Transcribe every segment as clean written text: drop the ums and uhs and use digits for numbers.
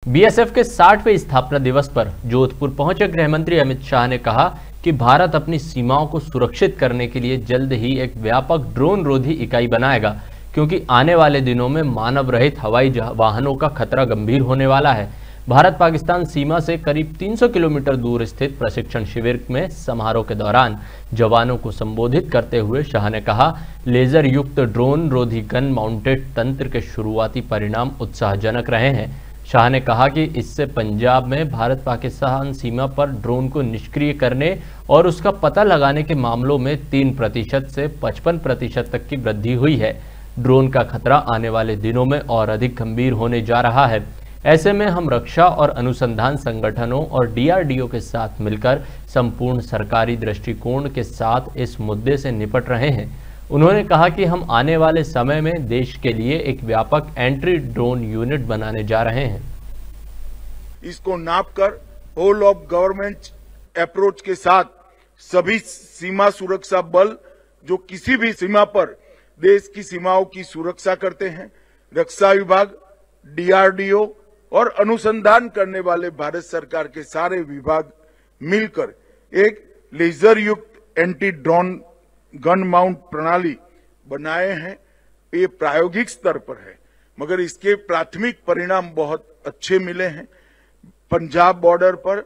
BSF के 60वें स्थापना दिवस पर जोधपुर पहुंचे गृह मंत्री अमित शाह ने कहा कि भारत अपनी सीमाओं को सुरक्षित करने के लिए जल्द ही एक व्यापक ड्रोन रोधी इकाई बनाएगा, क्योंकि आने वाले दिनों में मानव रहित हवाई वाहनों का खतरा गंभीर होने वाला है। भारत पाकिस्तान सीमा से करीब 300 किलोमीटर दूर स्थित प्रशिक्षण शिविर में समारोह के दौरान जवानों को संबोधित करते हुए शाह ने कहा, लेजर युक्त ड्रोन रोधी गन माउंटेड तंत्र के शुरुआती परिणाम उत्साहजनक रहे हैं। शाह ने कहा कि इससे पंजाब में भारत पाकिस्तान सीमा पर ड्रोन को निष्क्रिय करने और उसका पता लगाने के मामलों में 3% से 55% तक की वृद्धि हुई है। ड्रोन का खतरा आने वाले दिनों में और अधिक गंभीर होने जा रहा है। ऐसे में हम रक्षा और अनुसंधान संगठनों और डीआरडीओ के साथ मिलकर संपूर्ण सरकारी दृष्टिकोण के साथ इस मुद्दे से निपट रहे हैं। उन्होंने कहा कि हम आने वाले समय में देश के लिए एक व्यापक एंट्री ड्रोन यूनिट बनाने जा रहे हैं। इसको नापकर होल ऑफ गवर्नमेंट अप्रोच के साथ सभी सीमा सुरक्षा बल जो किसी भी सीमा पर देश की सीमाओं की सुरक्षा करते हैं, रक्षा विभाग, डीआरडीओ और अनुसंधान करने वाले भारत सरकार के सारे विभाग मिलकर एक लेजर युक्त एंटी ड्रोन गन माउंट प्रणाली बनाए हैं। ये प्रायोगिक स्तर पर है, मगर इसके प्राथमिक परिणाम बहुत अच्छे मिले हैं। पंजाब बॉर्डर पर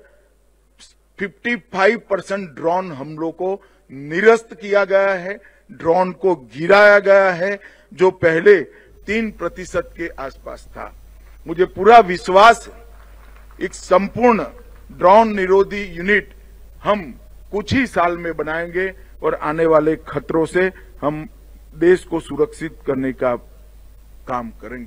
55% ड्रोन हम लोग को निरस्त किया गया है, ड्रोन को गिराया गया है, जो पहले 3% के आसपास था। मुझे पूरा विश्वास है एक संपूर्ण ड्रोन निरोधी यूनिट हम कुछ ही साल में बनाएंगे और आने वाले खतरों से हम देश को सुरक्षित करने का काम करेंगे।